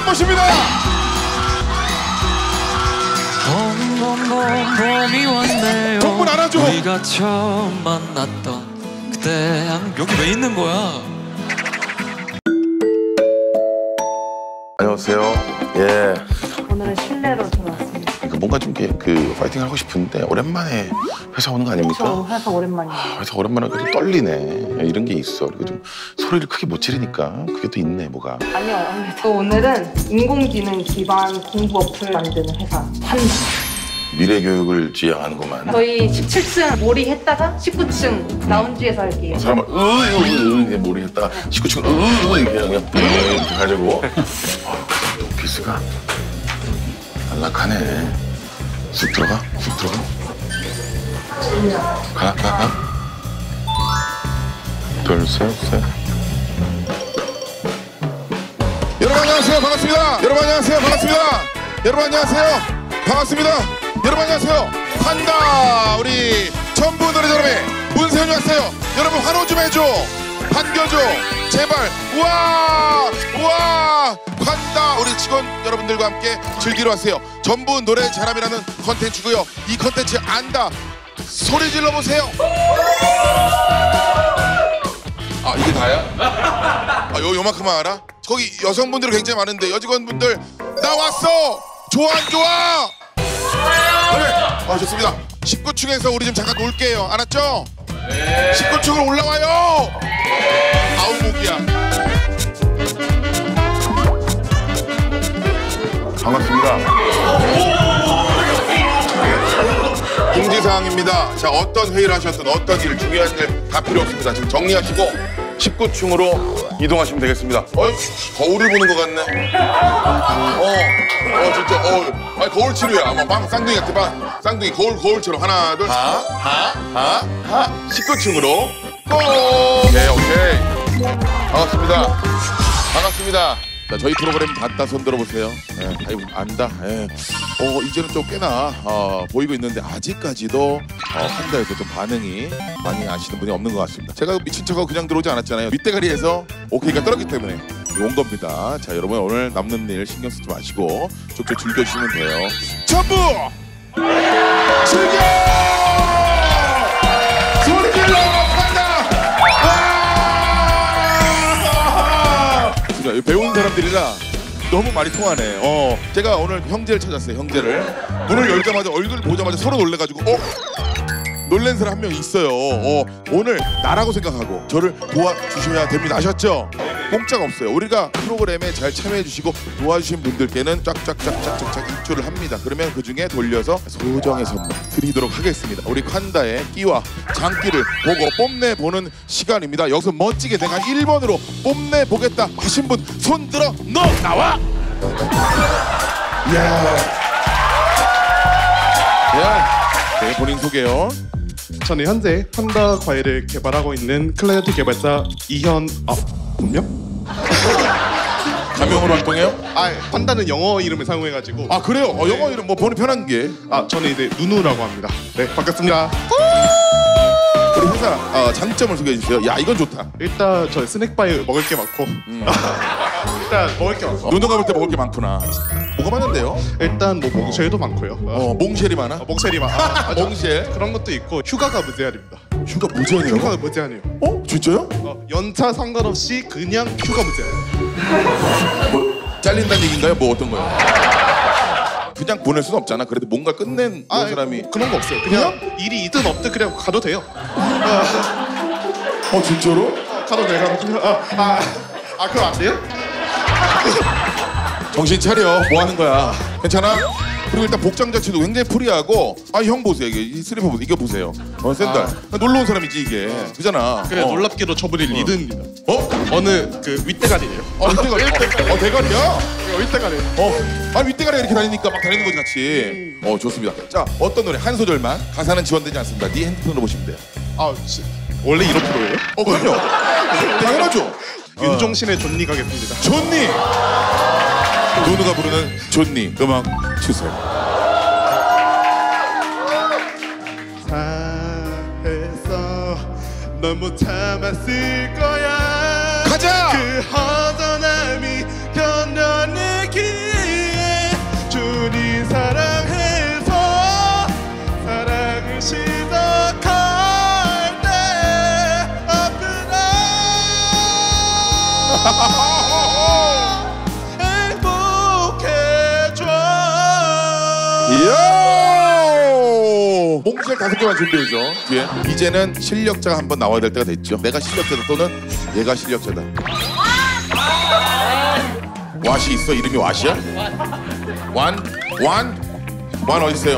모십니다. 봄이 왔네요. 정분 안아줘. 우리가 처음 만났던 그때 여기 왜 있는 거야? 안녕하세요. 예. 오늘은 실내로 들어왔습니다. 그러니까 뭔가 좀 파이팅 하고 싶은데 오랜만에 회사 오는 거 아닙니까? 저 회사 오랜만이에요. 회사 오랜만에 좀 떨리네. 이런 게 있어. 그리고 좀 소리를 크게 못 지르니까 그게 또 있네 뭐가. 아니요. 오늘은 인공지능 기반 공부 어플 만드는 회사 환다. 미래 교육을 지향하는구만. 저희 17층 몰이했다가 19층 라운지에서 할게요. 사람을 이렇게 몰이했다가 19층 이렇게 이렇게 가지고 오피스가 안락하네. 쑥 들어가. 가. 둘, 셋. 여러분 안녕하세요. 반갑습니다. 여러분 안녕하세요. 환다 우리 전부 노래 자람에 문세윤이 왔어요. 여러분 환호 좀 해줘. 반겨줘. 제발. 우와 환다 우리 직원 여러분들과 함께 즐기러 왔어요. 전부 노래 자람이라는 컨텐츠고요. 이 컨텐츠 안다 소리 질러 보세요. 아 이게 다야? 요만큼만 알아? 거기 여성분들 굉장히 많은데 여직원분들 나 왔어. 좋아 안 좋아? 그래. 좋습니다. 19층에서 우리 좀 잠깐 놀게요. 알았죠? 네. 19층으로 올라와요. 아우 목이야. 반갑습니다. 공지사항입니다. 자, 어떤 회의를 하셨든 어떤 일, 중요한 일 다 필요 없습니다. 지금 정리하시고 19층으로 이동하시면 되겠습니다. 거울을 보는 것 같네. 진짜, 거울 치료야. 쌍둥이 같아, 쌍둥이 거울처럼. 하나, 둘, 19층으로 고! 오케이. 반갑습니다. 자, 저희 프로그램 봤다 손 들어보세요. 안다. 이제는 좀 꽤나 보이고 있는데 아직까지도 환다에서 좀 반응이 많이 아시는 분이 없는 것 같습니다. 제가 미친 척하고 그냥 들어오지 않았잖아요. 밑대가리에서 오케이가 떨어졌기 때문에 온 겁니다. 자, 여러분 오늘 남는 일 신경 쓰지 마시고 쭉쭉 즐겨주시면 돼요. 전부 즐겨! 소리 질러! 배운 사람들이라 너무 많이 통하네. 제가 오늘 형제를 찾았어요. 형제를 문을 열자마자 얼굴 보자마자 서로 놀래가지고 놀란 사람 한 명 있어요. 오늘 나라고 생각하고 저를 도와주셔야 됩니다. 아셨죠? 공짜가 없어요. 우리가 프로그램에 잘 참여해주시고 도와주신 분들께는 쫙쫙쫙쫙쫙 입주를 합니다. 그러면 그중에 돌려서 소정의 선물 드리도록 하겠습니다. 우리 환다의 끼와 장기를 보고 뽐내보는 시간입니다. 여기서 멋지게 내가 1번으로 뽐내보겠다 하신 분 손 들어 너 나와! 네, 본인 소개요. 저는 현재 환다 과일을 개발하고 있는 클라이언트 개발자 본명? 가명으로 활동해요? 환다는 영어 이름을 사용해가지고. 그래요? 영어 이름 뭐 번호 편한 게? 저는 이제 누누라고 합니다. 네, 반갑습니다. 우리 회사 장점을 소개해 주세요. 야, 이건 좋다. 일단 저희 스낵바에 먹을 게 많고. 일단 먹을 게 많고. 누누가 볼 때 먹을 게 많구나. 뭐가 많은데요? 일단 뭐 몽쉘도 많고요. 몽쉘이 많아? 몽쉘이 많아. 몽쉘? 그런 것도 있고 휴가가 무제한입니다. 휴가 무제한이라고? 휴가가 무제한이요. 진짜요? 연차 상관없이 그냥 휴가 무제한. 뭐 잘린다는 얘기인가요? 뭐 어떤 거예요? 그냥 보낼 수는 없잖아. 그래도 뭔가 끝낸 사람이. 그런 거 없어요. 그냥 일이 있든 없든 그냥 가도 돼요. 진짜로? 가도 돼요. 그럼 안 돼요? 정신 차려. 뭐 하는 거야? 괜찮아? 그리고 일단 복장 자체도 굉장히 프리하고 형 보세요. 이 슬리퍼 보세요. 이거 보세요. 샌들. 놀러 온 사람이지 이게. 그잖아. 그래 놀랍게도 저분이 리드입니다. 어느 윗대가리예요. 윗대가리? 대가리야? 윗대가리. 윗대가리가 이렇게 다니니까 막 다니는 거지 같이. 좋습니다. 자, 어떤 노래 한 소절만. 가사는 지원되지 않습니다. 네 핸드폰으로 보시면 돼요. 원래 이런 프로예요? 그럼요. 당연하죠. 윤종신의 존니 가겠습니다. 존니! 누누가 부르는 존니 음악 주세요. 사해서 넌 못 참았을 거야. 가자! 그 허전함이 변변히 길 몽쉘 5개만 준비해줘. 뒤에. 이제는 실력자가 한번 나와야 될 때가 됐죠. 내가 실력자다 또는 얘가 실력자다. 왓이 있어? 이름이 왓이야? 완 어디 있어요?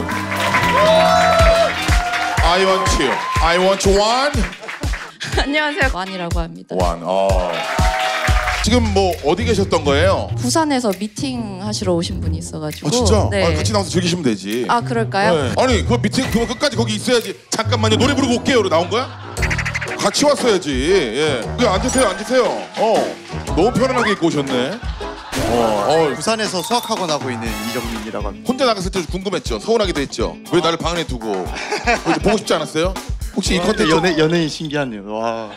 I want you. I want you one. 안녕하세요. 완이라고 합니다. one. 지금 뭐 어디 계셨던 거예요? 부산에서 미팅 하시러 오신 분이 있어가지고. 진짜? 네. 같이 나와서 즐기시면 되지. 아 그럴까요? 네. 아니 그 미팅 그거 끝까지 거기 있어야지. 잠깐만요. 노래 부르고 올게요로 나온 거야? 같이 왔어야지. 예. 그냥 앉으세요. 너무 편안하게 입고 오셨네. 부산에서 수학학원 하고 있는 이정민이라고 합니다. 혼자 나갔을 때 궁금했죠. 서운하기도 했죠. 왜 나를 방 안에 두고 보고 싶지 않았어요? 혹시 이 컨텐츠 연예인 신기하네요. 와.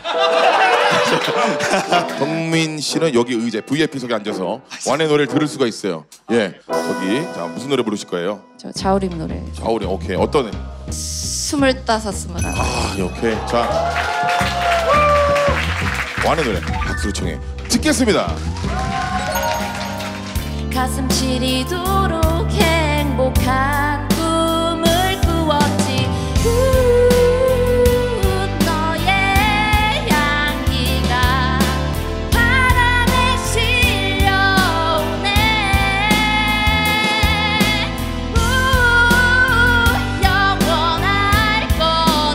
정민 씨는 여기 의자 VIP석에 앉아서 완의 노래를 들을 수가 있어요. 예, 저기 자 무슨 노래 부르실 거예요? 저 자우림 노래. 자우리 오케이 어떤? 25, 21. 오케이 자 완의 노래 박수로 청해 듣겠습니다. 가슴 시리도록 행복한 꿈을 꾸었지. 너의 향기가 바람에 실려오네. 영원할 것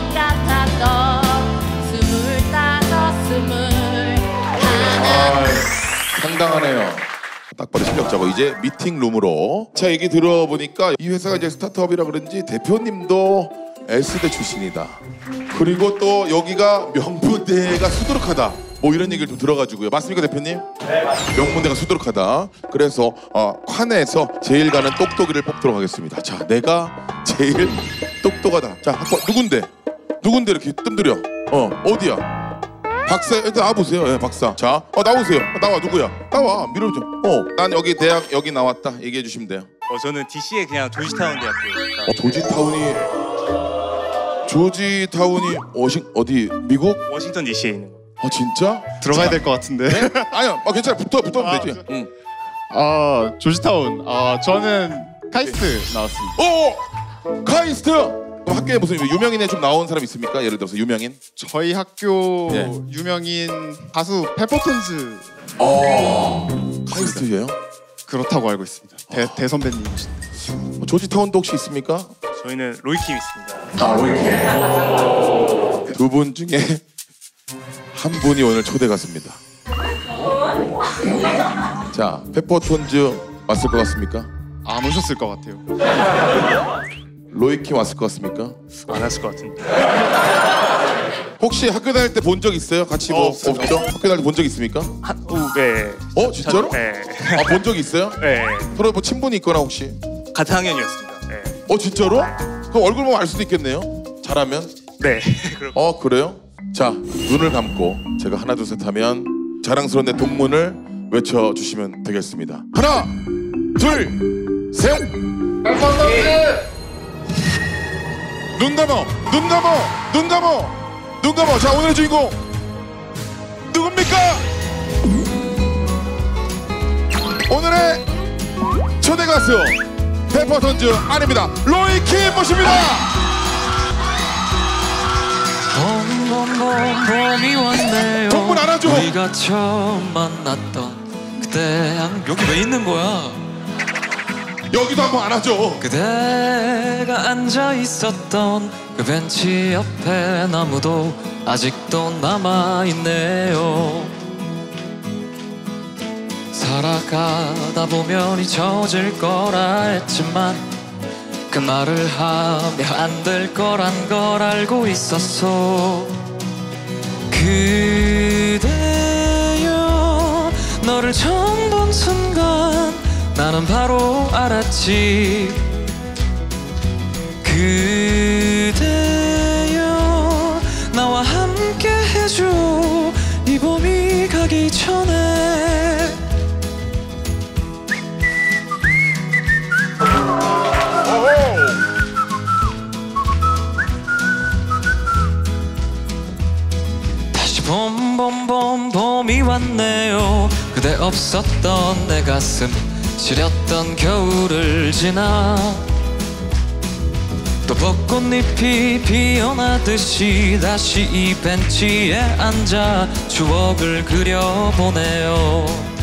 같았던 25, 21. 상당하네요. 딱 봐도 실력자고 이제 미팅룸으로 자 얘기 들어보니까 이 회사가 이제 스타트업이라 그런지 대표님도 S대 출신이다. 그리고 또 여기가 명문대가 수두룩하다. 뭐 이런 얘기를 좀 들어가지고요. 맞습니까 대표님? 네 맞습니다. 명문대가 수두룩하다. 그래서 칸에서 제일 가는 똑똑이를 뽑도록 하겠습니다. 자 내가 제일 똑똑하다. 자 한번 누군데 이렇게 뜸들여. 어디야? 박사 일단 나와보세요. 예, 박사. 자, 나오세요. 나와 누구야? 나와 밀어줘. 난 여기 대학 여기 나왔다. 얘기해 주시면 돼요. 저는 DC의 그냥 조지타운 대학교. 조지타운이 어디 미국? 워싱턴 DC에 있는 거. 진짜? 들어가야 될 것 같은데. 네? 아니야, 괜찮아. 붙으면 되지. 응. 조지타운. 저는 카이스트 나왔습니다. 카이스트. 그럼 학교에 무슨 유명인에 좀 나온 사람 있습니까? 예를 들어서 유명인? 저희 학교 네. 유명인 가수 페퍼톤즈 카이스트예요? 그렇다고 알고 있습니다. 대선배님. 조지타운도 혹시 있습니까? 저희는 로이킴 있습니다. 두 분 중에 한 분이 오늘 초대 갔습니다. 자, 페퍼톤즈 왔을 것 같습니까? 안 오셨을 것 같아요. 로이킴 왔을 것 같습니까? 안 했을 것 같은데. 혹시 학교 다닐 때 본 적 있어요? 같이 뭐 없죠? 학교 다닐 때 본 적 있습니까? 네. 진짜로? 네. 본 적 있어요? 네. 서로 뭐 친분이 있거나 혹시? 같은 학년이었습니다. 네. 진짜로? 그럼 얼굴 보면 알 수도 있겠네요. 잘하면? 네. 그래요? 자, 눈을 감고 제가 하나 둘 셋 하면 자랑스러운 내 동문을 외쳐주시면 되겠습니다. 하나, 둘, 셋! 눈 감어! 자, 오늘의 주인공 누굽니까? 오늘의 초대 가수 페퍼톤즈 아닙니다. 로이킴 모십니다. 봄이 왔네요. 동문 안아줘. 우리가 처음 만났던 그때 여기 왜 있는 거야? 여기도 한번 안아줘. 그대가 앉아 있었던 그 벤치 옆에 나무도 아직도 남아 있네요. 살아가다 보면 잊혀질 거라 했지만 그 말을 하면 안 될 거란 걸 알고 있었어. 그대여 너를 처음 본 순간 나는 바로 알았지. 그대여 나와 함께 해줘 이 봄이 가기 전에. 다시 봄이 왔네요. 그대 없었던 내 가슴 시렸던 겨울을 지나 또 벚꽃잎이 피어나듯이 다시 이 벤치에 앉아 추억을 그려보네요.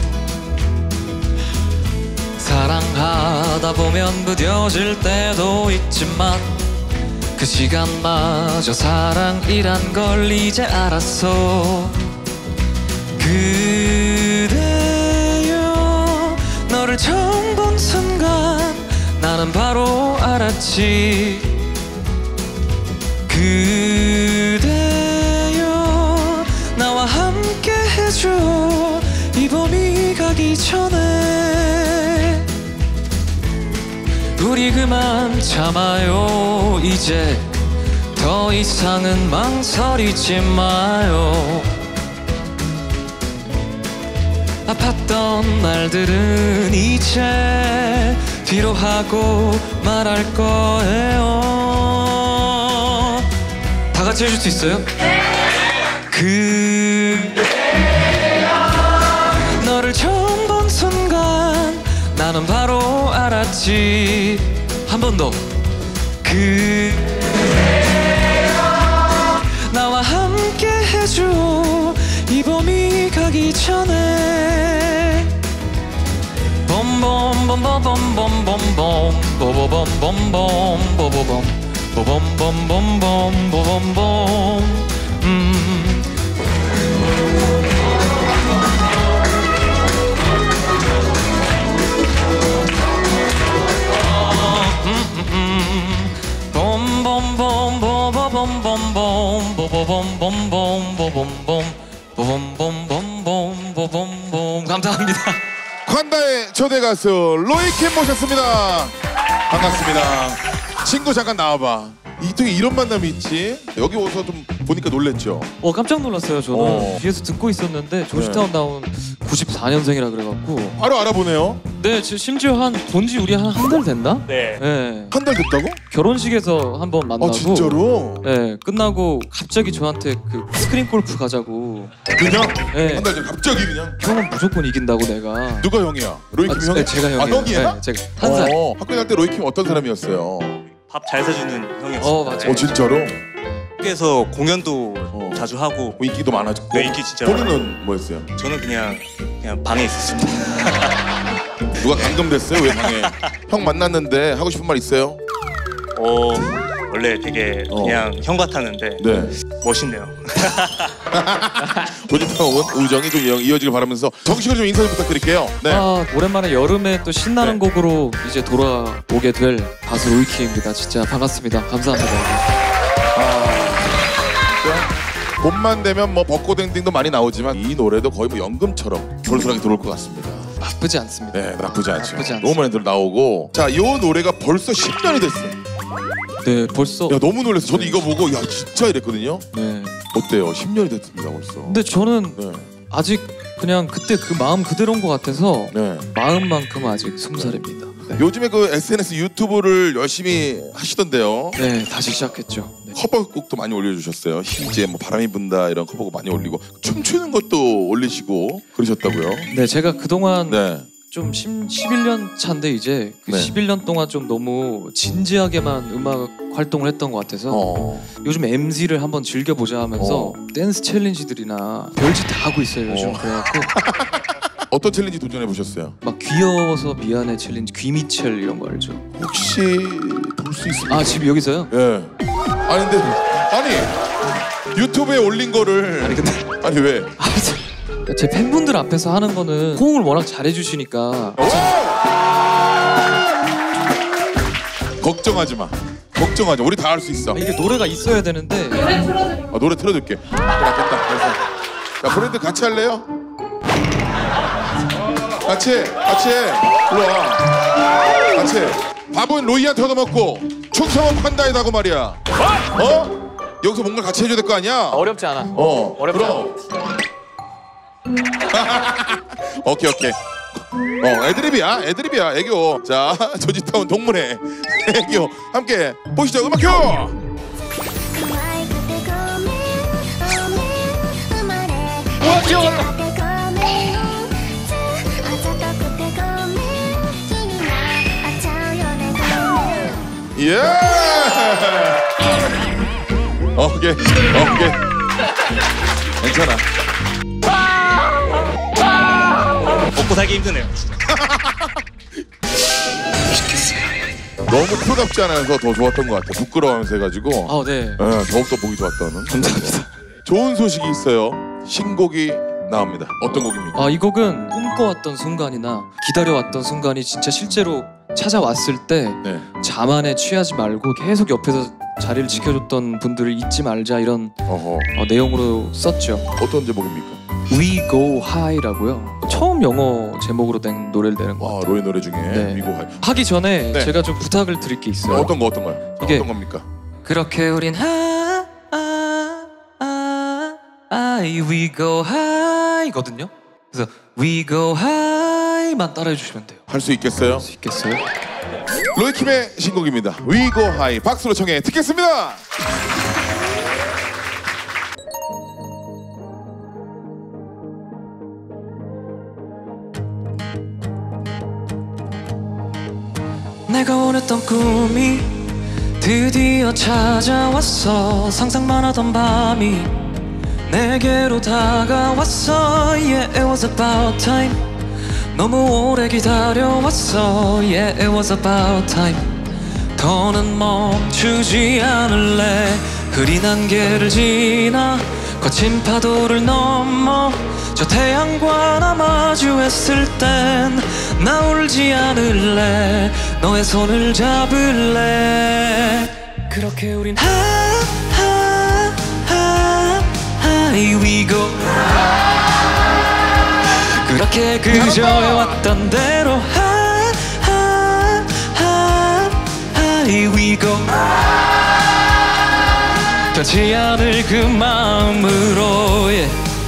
사랑하다 보면 무뎌질 때도 있지만 그 시간마저 사랑이란 걸 이제 알았어. 그대여 너를 처음 본 순간 나는 바로 알았지. 그대여 나와 함께 해줘 이 봄이 가기 전에. 우리 그만 참아요. 이제 더 이상은 망설이지 마요. 아팠던 날들은 이제 뒤로 하고 말할 거예요. 다 같이 해줄 수 있어요? 너를 처음 본 순간 나는 바로 알았지. 한 번 더. 나와 함께 해줘 이 봄이 가기 전에. 봄봄봄봄봄봄봄봄 보보봄봄봄 보보봄 보봄봄봄봄 보봄봄. 봄봄봄 보보봄봄봄 보보봄봄봄 보봄봄 보봄봄봄봄 보봄봄. 감사합니다. 콴다의 초대 가수 로이킴 모셨습니다. 반갑습니다. 친구 잠깐 나와봐. 이쪽에 이런 만남이 있지? 여기 와서 좀 보니까 놀랬죠? 깜짝 놀랐어요. 저는 뒤에서 듣고 있었는데 조지타운 나온 94년생이라 그래갖고 바로 알아보네요. 네, 심지어 본지 우리 한 달 됐나? 네. 네. 한 달 됐다고? 결혼식에서 한번 만나고. 진짜로? 네, 끝나고 갑자기 저한테 그 스크린 골프 가자고. 그냥? 네. 한 달 전에 갑자기 그냥? 형은 무조건 이긴다고 내가. 누가 형이야? 로이킴 형? 네, 제가 형이에요. 형이야? 네, 제가 한 살. 학교 다닐 때 로이킴 어떤 사람이었어요? 밥 잘 사주는 형이었어요. 맞아요. 진짜로? 학교에서 공연도 자주 하고. 인기도 많아졌고. 네, 인기 진짜 본인은 뭐였어요? 저는 그냥 방에 있었습니다. 누가 감금됐어요? 왜 방에? 형 만났는데 하고 싶은 말 있어요? 원래 되게 그냥 형 같았는데 네. 멋있네요. 조지타운 우정이 좀 이어지길 바라면서 정식으로 좀 인사 좀 부탁드릴게요. 네. 오랜만에 여름에 또 신나는 곡으로 이제 돌아오게 될 가수 로이킴입니다. 진짜 반갑습니다. 감사합니다. 봄만 되면 뭐 벚꽃 땡땡도 많이 나오지만 이 노래도 거의 뭐 연금처럼 솔솔하게 들어올 것 같습니다. 나쁘지 않습니다. 네, 나쁘지 않죠. 나쁘지 않습니다. 너무 많이 나오고. 자, 이 노래가 벌써 10년이 됐어요. 네, 벌써. 야, 너무 놀랐어. 저도 이거 보고 야 진짜 이랬거든요. 네. 어때요? 10년이 됐습니다 벌써. 근데 저는 네. 아직 그냥 그때 그 마음 그대로인 것 같아서 네. 마음만큼은 아직 20살입니다. 네. 요즘에 그 SNS 유튜브를 열심히 하시던데요. 네, 다시 시작했죠. 네. 커버곡도 많이 올려주셨어요. 희재, 뭐 바람이 분다 이런 커버곡 많이 올리고 춤추는 것도 올리시고 그러셨다고요. 네, 제가 그동안 네. 좀 11년 차인데 이제 그 네. 11년 동안 좀 너무 진지하게만 음악 활동을 했던 것 같아서 요즘 MZ를 한번 즐겨보자 하면서 댄스 챌린지들이나 별짓 다 하고 있어요 요즘. 그래갖고 어떤 챌린지 도전해 보셨어요? 막 귀여워서 미안해 챌린지, 귀미첼 이런 거 알죠? 혹시 볼 수 있습니까? 지금 여기서요? 예. 아니 근데 유튜브에 올린 거를 아니 왜? 제 팬분들 앞에서 하는 거는 호응을 워낙 잘해주시니까. 걱정하지 마. 걱정하지 마. 우리 다 할 수 있어. 이게 노래가 있어야 되는데. 노래 틀어줄게. 그래, 됐다. 됐어. 자, 브랜드 같이 할래요? 같이 해. 일로 와. 같이 해. 밥은 로이한테 얻어먹고 충성은 판다에다고 말이야. 여기서 뭔가 같이 해줘야 될 거 아니야? 어렵지 않아. 어렵지 않아. 오케이. 애드립이야. 애교. 자, 조지타운 동문회 애교 함께 보시죠. 음악교. 예. 오케이. 괜찮아. 먹고 살기 힘드네요. 너무 프로답지 않아서 더 좋았던 것 같아. 부끄러워하면서 해가지고. 아, 네. 더욱더 보기 좋았다는. 감사합니다. 좋은 소식이 있어요. 신곡이 나옵니다. 어떤 곡입니까? 아, 이 곡은 꿈꿔왔던 순간이나 기다려왔던 순간이 진짜 실제로 찾아왔을 때 네. 자만에 취하지 말고 계속 옆에서 자리를 지켜줬던 분들을 잊지 말자 이런 어허. 내용으로 썼죠. 어떤 제목입니까? We Go High라고요. 처음 영어 제목으로 된 노래를 내는 것 같아요. 로이 노래 중에 네. 미국 하이. 하기 전에 네. 제가 좀 부탁을 드릴 게 있어요. 어떤 거요? 이게- 어떤 겁니까? 그렇게 우린 we go high거든요. 그래서 we go high만 따라해 주시면 돼요. 할 수 있겠어요? 할 수 있겠어요? 로이킴의 신곡입니다. We Go High. 박수로 청해 듣겠습니다. 내가 원했던 꿈이 드디어 찾아왔어. 상상만 하던 밤이 내게로 다가왔어. Yeah, it was about time. 너무 오래 기다려왔어. Yeah, it was about time. 더는 멈추지 않을래. 흐린 안개를 지나 거친 파도를 넘어 저 태양과 나 마주했을 땐 나 울지 않을래. 너의 손을 잡을래. 그렇게 우린 high we go. 그렇게 그저 해왔던 대로 high we go. 변치 않을 그 마음으로 yeah.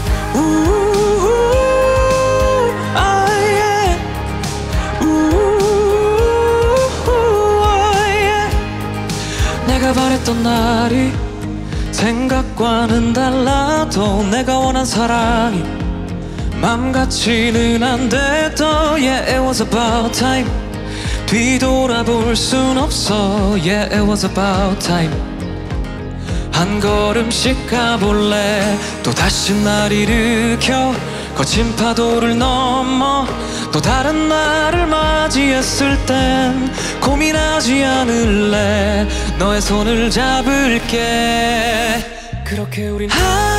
내가 바랬던 날이 생각과는 달라도 내가 원한 사랑이 맘 같지는 않대도 Yeah, it was about time. 뒤돌아볼 순 없어 Yeah, it was about time. 한 걸음씩 가볼래. 또 다시 날 일으켜 거친 파도를 넘어 또 다른 날을 맞이했을 땐 고민하지 않을래. 너의 손을 잡을게. 그렇게 우린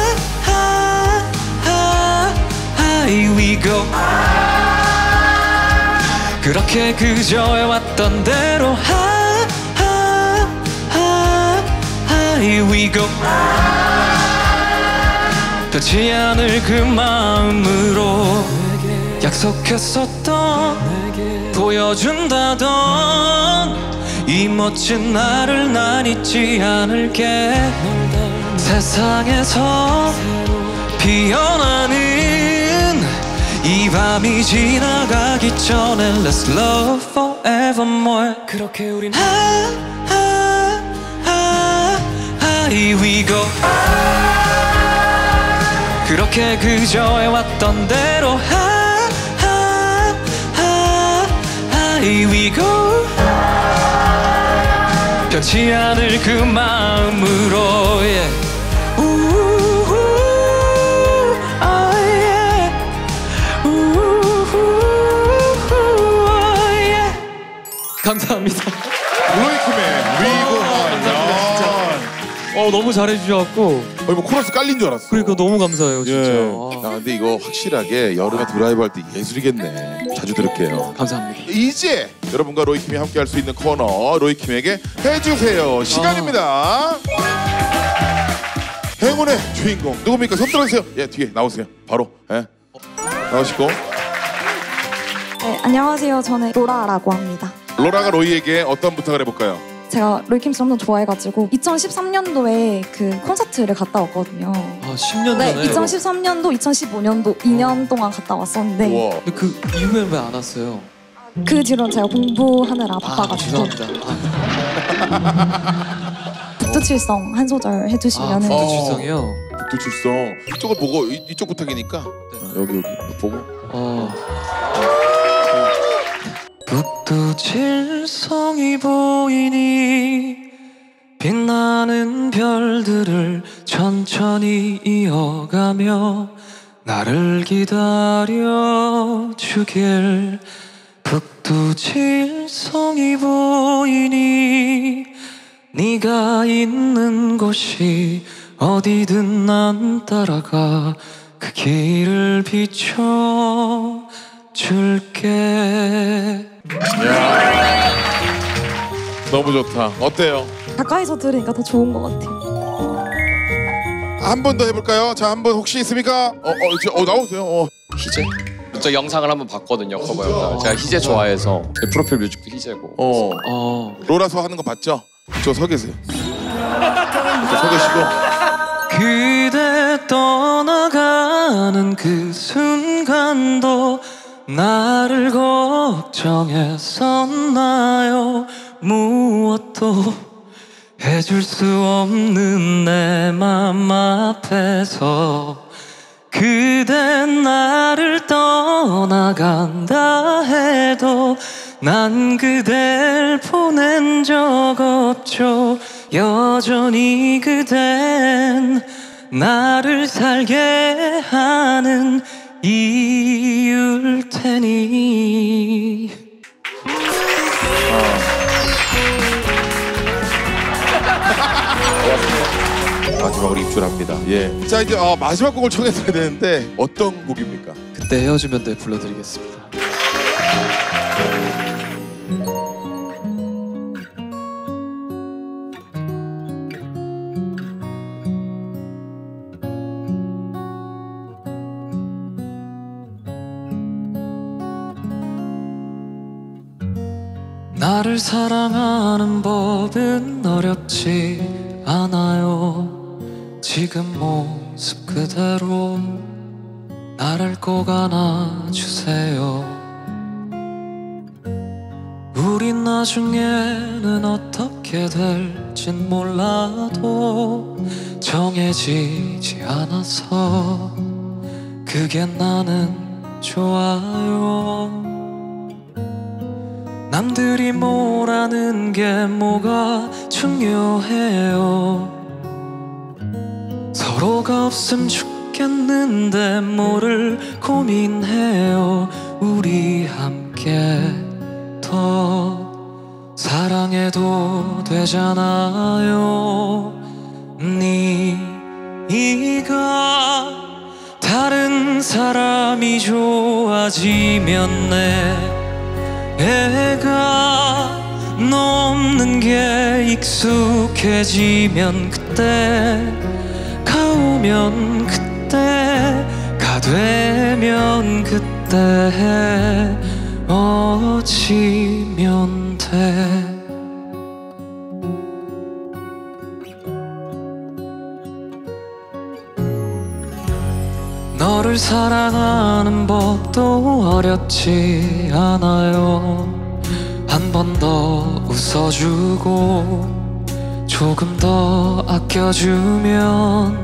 high we go. 그렇게 그저 해왔던 대로 high we go. 변치 않을 그 마음으로 약속했었던 보여준다던 이 멋진 나를 난 잊지 않을게. 세상에서 피어나는 이 밤이 지나가기 전에 Let's love forevermore. 그렇게 우린 high we go. 그렇게 그저 해왔던 대로 high we go. 변치 않을 그 마음으로 yeah. yeah. 감사합니다. 로이킴의 We Go High. 너무 잘해주셔갖고 뭐 코러스 깔린 줄 알았어. 그러니까 너무 감사해요 진짜. 예. 야, 근데 이거 확실하게 여름에 드라이브 할 때 예술이겠네. 자주 들을게요. 감사합니다. 이제 여러분과 로이킴이 함께 할 수 있는 코너 로이킴에게 해주세요 시간입니다. 행운의 주인공 누굽니까? 손 들어주세요. 예, 뒤에 나오세요. 바로 나오시고. 네, 안녕하세요. 저는 로라라고 합니다. 로라가 로이에게 어떤 부탁을 해볼까요? 제가 로이킴 씨 엄청 좋아해가지고 2013년도에 그 콘서트를 갔다 왔거든요. 10년 네, 전에. 2013년도, 2015년도 2년 동안 갔다 왔었는데 우와. 근데 그 이후엔 왜 안 왔어요? 그 뒤로는 제가 공부하느라 바빠가지고 죄송합니다. 북두칠성 한 소절 해주시면은 북두칠성이요? 북두칠성 이쪽을 보고 이쪽 부탁이니까 여기 보고. 북두칠성이 보이니 빛나는 별들을 천천히 이어가며 나를 기다려 주길. 북두칠 성이 보이니 네가 있는 곳이 어디든 난 따라가 그 길을 비춰줄게. 너무 좋다. 어때요? 가까이서 들으니까 더 좋은 것 같아요. 한 번 더 해볼까요? 자, 한 번 혹시 있습니까? 나오세요. 희재? 저 영상을 한번 봤거든요. 커버 영상. 제가 희재 좋아해서 프로필 뮤직도 희재고. 로라서 하는 거 봤죠? 저 서 계세요. 저 서 계시고. 그대 떠나가는 그 순간도 나를 걱정했었나요? 무엇도 해줄 수 없는 내 맘 앞에서 그대 나를 떠나간다 해도 난 그댈 보낸 적 없죠. 여전히 그댄 나를 살게 하는 이유일 테니. 마지막으로 입출합니다. 예. 자, 이제 마지막 곡을 청해드려야 되는데 어떤 곡입니까? 그때 헤어지면 돼 불러드리겠습니다. 나를 사랑하는 법은 어렵지 않아요. 지금 모습 그대로 나를 꼭 안아주세요. 우린 나중에는 어떻게 될진 몰라도 정해지지 않아서 그게 나는 좋아요. 남들이 뭐라는 게 뭐가 중요해요. 서로가 없음 죽겠는데 뭐를 고민해요. 우리 함께 더 사랑해도 되잖아요. 네가 다른 사람이 좋아지면 내가 너 없는 게 익숙해지면 그때가 오면 그때가 되면 그때 어찌면 돼. 너를 사랑하는 법도 어렵지 않아요. 한 번 더 웃어주고 조금 더 아껴주면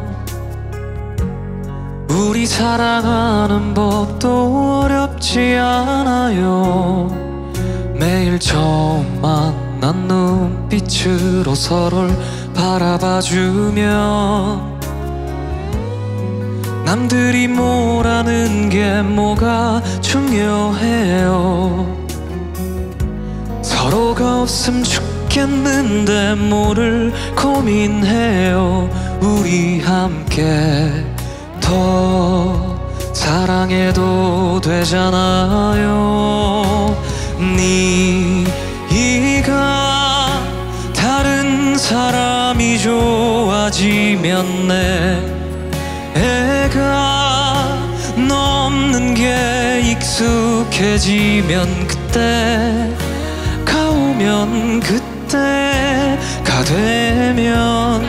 우리 사랑하는 법도 어렵지 않아요. 매일 처음 만난 눈빛으로 서로를 바라봐주면 남들이 뭐라는 게 뭐가 중요해요. 서로가 없음 죽겠는데 뭐를 고민해요. 우리 함께 더 사랑해도 되잖아요. 네가 다른 사람이 좋아지면 내가 너 없는 게 익숙해지면 그때가 오면 그때가 되면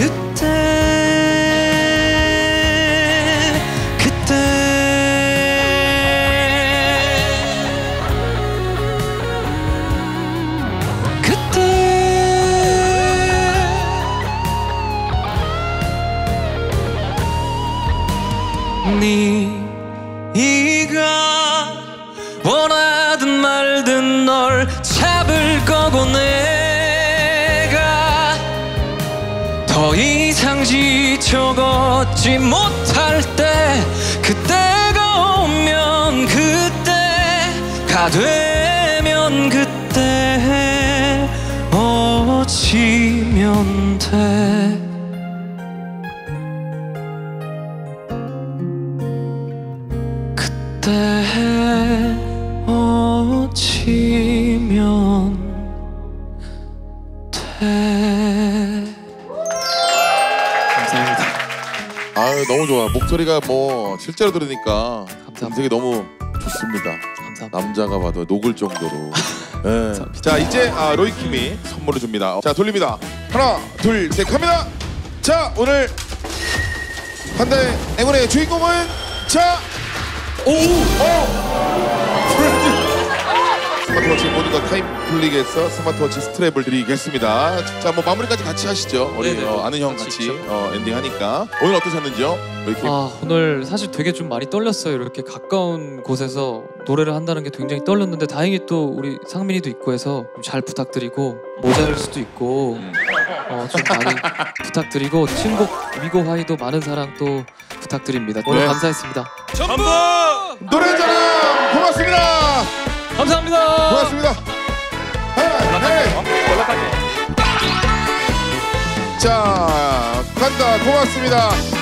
네가 원하든 말든 널 잡을 거고 내가 더 이상 지쳐 걷지 못할 때 그때가 오면 그때가 되면 그때 어찌면 돼. 그때 어찌면 돼. 감사합니다. 아유 너무 좋아. 목소리가 뭐 실제로 들으니까 감사합니다. 음색이 너무 좋습니다. 감사합니다. 남자가 봐도 녹을 정도로. 네. 자 이제 로이킴이 선물을 줍니다. 자 돌립니다. 하나 둘 셋 갑니다. 자 오늘 판다의 행운의 주인공은 자 스마트워치 모든 것 타임 플릭에서 스마트워치 스트랩을 드리겠습니다. 자 뭐 마무리까지 같이 하시죠. 우리 네네. 아는 형 같이 엔딩 하니까 오늘 어떠셨는지요? 로이킴. 오늘 사실 되게 좀 많이 떨렸어요. 이렇게 가까운 곳에서 노래를 한다는 게 굉장히 떨렸는데 다행히 또 우리 상민이도 있고 해서 좀 잘 부탁드리고 모자랄 수도 있고 좀 많이 부탁드리고 신곡 위고 화이도 많은 사랑 또 부탁드립니다. 오늘 네. 감사했습니다. 노래자랑 고맙습니다. 감사합니다. 고맙습니다. 자 간다 고맙습니다.